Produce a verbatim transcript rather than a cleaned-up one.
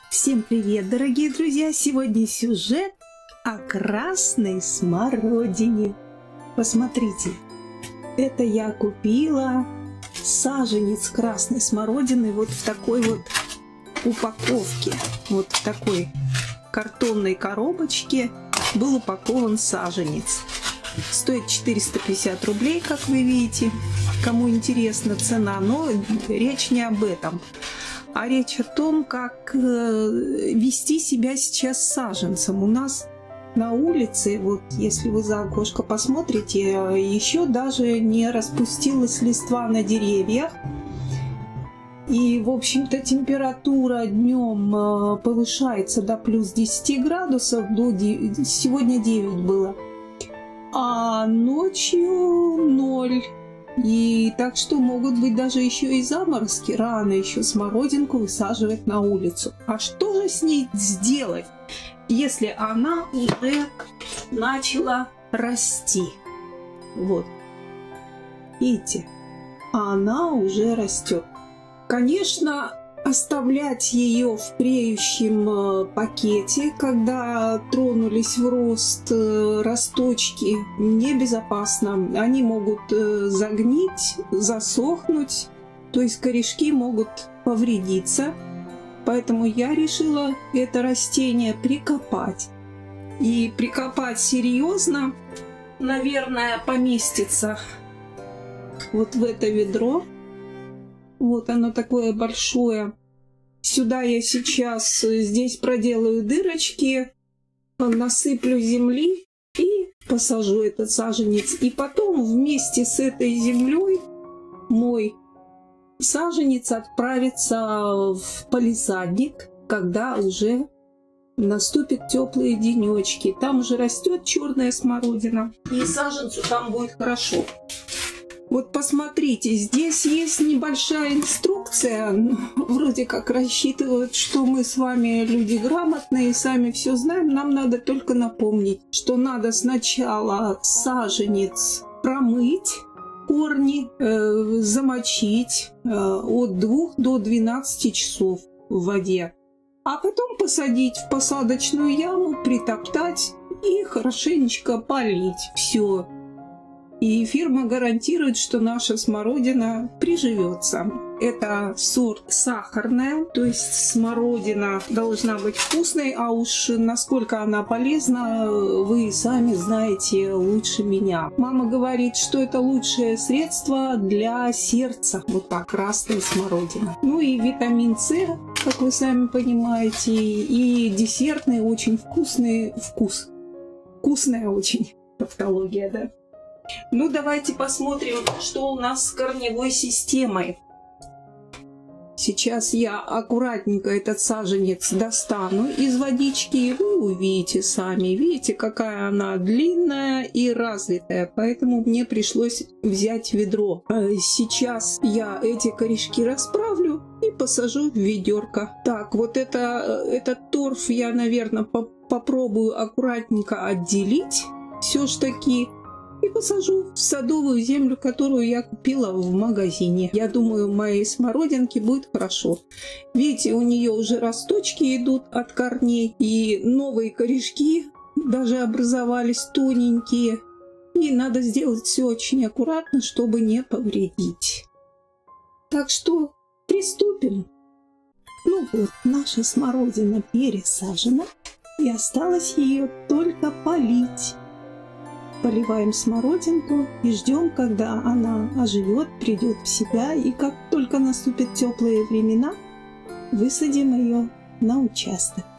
Всем привет, дорогие друзья! Сегодня сюжет о красной смородине. Посмотрите, это я купила саженец красной смородины вот в такой вот упаковке. Вот в такой картонной коробочке был упакован саженец. Стоит четыреста пятьдесят рублей, как вы видите. Кому интересна цена, но речь не об этом. А речь о том, как вести себя сейчас с саженцем. У нас на улице, вот если вы за окошко посмотрите, еще даже не распустилась листва на деревьях. И, в общем-то, температура днем повышается до плюс десяти градусов, до девяти, сегодня девять было, а ночью ноль. И так что могут быть даже еще и заморозки. Рано еще смородинку высаживать на улицу. А что же с ней сделать, если она уже начала расти? Вот. Видите? Она уже растет. Конечно, оставлять ее в преющем пакете, когда тронулись в рост росточки, небезопасно. Они могут загнить, засохнуть, то есть корешки могут повредиться. Поэтому я решила это растение прикопать. И прикопать серьезно, наверное, поместится вот в это ведро. Вот оно такое большое. Сюда я сейчас здесь проделаю дырочки, насыплю земли и посажу этот саженец. И потом вместе с этой землей мой саженец отправится в палисадник, когда уже наступят теплые денечки. Там уже растет черная смородина, и саженцу там будет хорошо. Вот посмотрите, здесь есть небольшая инструкция, вроде как рассчитывают, что мы с вами люди грамотные, сами все знаем, нам надо только напомнить, что надо сначала саженец промыть, корни э, замочить э, от двух до двенадцати часов в воде, а потом посадить в посадочную яму, притоптать и хорошенечко полить. Все. И фирма гарантирует, что наша смородина приживется. Это сорт сахарная, то есть смородина должна быть вкусной, а уж насколько она полезна, вы сами знаете лучше меня. Мама говорит, что это лучшее средство для сердца, вот так, красная смородина. Ну и витамин С, как вы сами понимаете, и десертный очень вкусный вкус. Вкусная очень тавтология, да? Ну, давайте посмотрим, что у нас с корневой системой. Сейчас я аккуратненько этот саженец достану из водички, и вы увидите сами. Видите, какая она длинная и развитая, поэтому мне пришлось взять ведро. Сейчас я эти корешки расправлю и посажу в ведерко. Так, вот это, этот торф я, наверное, по попробую аккуратненько отделить все ж таки. И посажу в садовую землю, которую я купила в магазине. Я думаю, моей смородинке будет хорошо. Видите, у нее уже росточки идут от корней. И новые корешки даже образовались тоненькие. И надо сделать все очень аккуратно, чтобы не повредить. Так что приступим. Ну вот, наша смородина пересажена. И осталось ее только полить. Поливаем смородинку и ждем, когда она оживет, придет в себя. И как только наступят теплые времена, высадим ее на участок.